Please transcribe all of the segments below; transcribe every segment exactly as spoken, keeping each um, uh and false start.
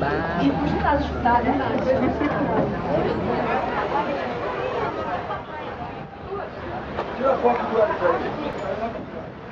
Baba. E puxa pra ajudar, né? Tira a foto do lado aí.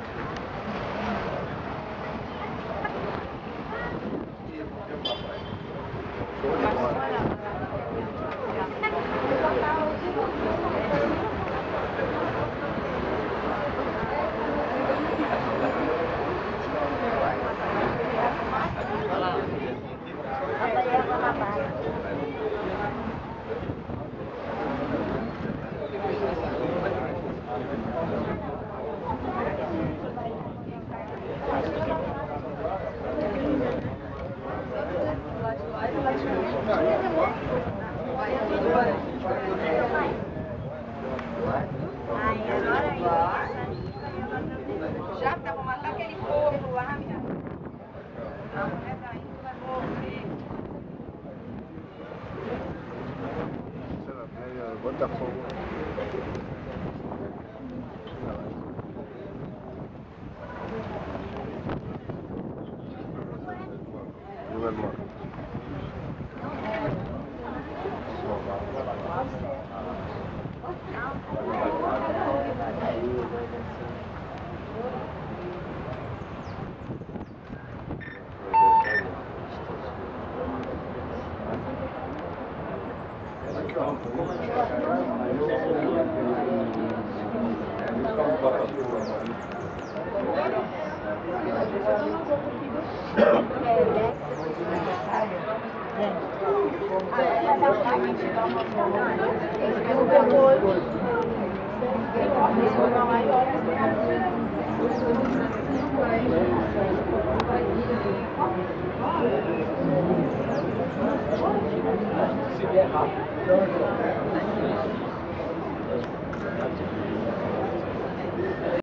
Já que vou matar aquele povo lá, minha. A mulher daí vai morrer. Botafogo. Se der rápido,